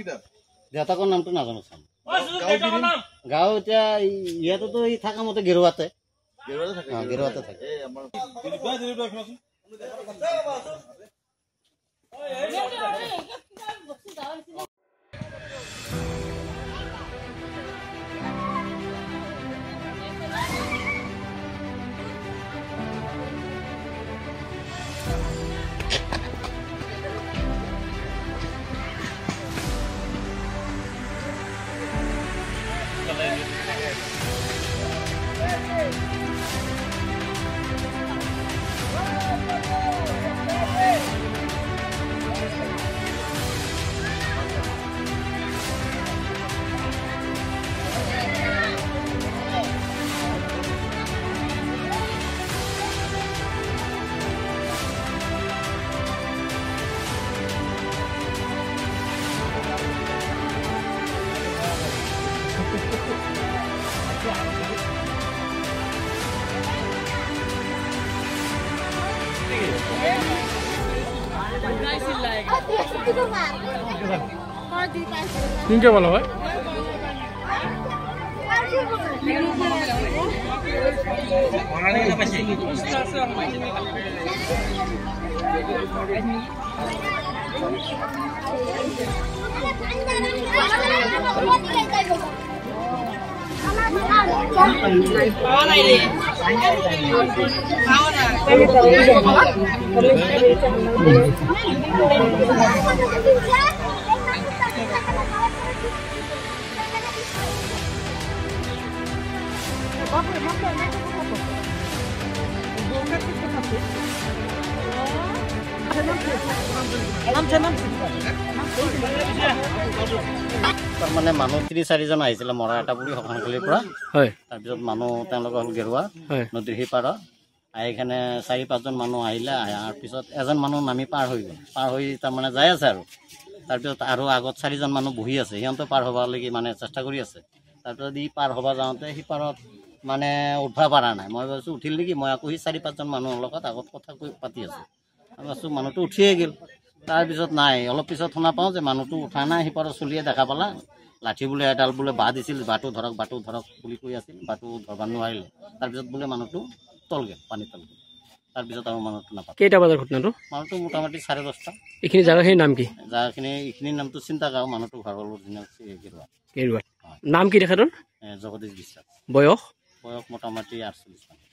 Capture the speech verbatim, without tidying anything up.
দেউতাকৰ নামটো নাজানো চাম গাঁও এতিয়া ইয়াতেতো ই থকা মতে গেৰুৱাতে গেৰুৱাতে থাকে किनके वाला है মানে মানুহ তিনি চাৰিজন আহিছিলে মৰা এটা বুঢ়ী সকানখলিৰ পৰা হয় তাৰপিছত মানুহ তেওঁলোকে হ'ল গেৰুৱা নদীৰ সিপাৰত আহি কিনে চাৰি পাঁচজন মানুহ আহিলে অহাৰ পিছত এজন মানুহ নামি পাৰ হৈ গ'ল পাৰ হৈ তাৰমানে যাই আছে আৰু তাৰপিছত আৰু আগত চাৰিজন মানুহ বহি আছে সিহঁতে পাৰ হ'বলৈকে মানে চেষ্টা কৰি আছে তাৰপিছত ই পাৰ হ'ব যাওঁতে সিপাৰত মানে উঠবা পৰা নাই মই ভাবিছোঁ উঠিল নেকি মই আকৌ সি চাৰি পাঁচজন মানুহৰ লগত আগত কথা কৈ পাতি আছোঁ মই ভাবিছোঁ মানুহটো উঠিয়ে গ'ল তাৰপিছত নাই অলপ পিছত শুনা পাওঁ যে মানুহটো উঠা নাই সিপাৰত চলিয়ে দেখা পালা লাঠি বোলে এডাল বোলে বাহ দিছিল বাটু ধৰক বাটু ধৰক বুলি কৈ আছিল বাটু ধৰবা নোৱাৰিলে তাৰপিছত বোলে মানুহটো তল গ'ল পানী তল গ'ল তাৰপিছত আৰু মানুহটো নাপালে কেইটা বজাৰ ঘটনাটো মানুহটো মোটামুটি চাৰে দহটা এইখিনি জাগাখিনিৰ নাম কি জাগাখিনি এইখিনিৰ নামটো চিন্তা গাঁও মানুহটো ঘৰৰ গেৰুৱা গেৰুৱা নাম কি তেখেতৰ জগদীশ বিশ্বাস বয়স বয়স মোটামুটি আঠচল্লিছ